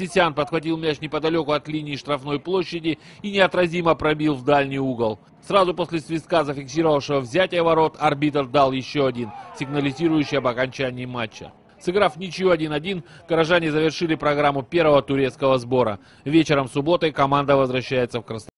Сисян подхватил мяч неподалеку от линии штрафной площади и неотразимо пробил в дальний угол. Сразу после свистка, зафиксировавшего взятие ворот, арбитр дал еще один, сигнализирующий об окончании матча. Сыграв ничью 1-1, горожане завершили программу первого турецкого сбора. Вечером субботы команда возвращается в Краснодар.